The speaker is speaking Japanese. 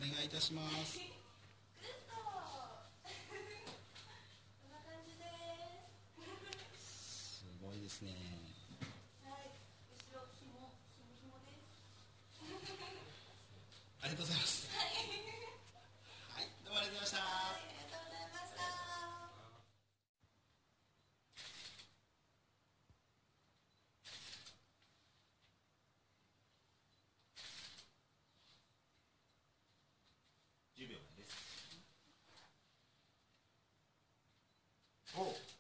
願いいたします。 グッド。こんな感じです。 すごいですね。 はい、後ろ紐です。 ありがとうございます。 はい。 はい、どうもありがとうございました。 はい、ありがとうございました。 10秒前です。5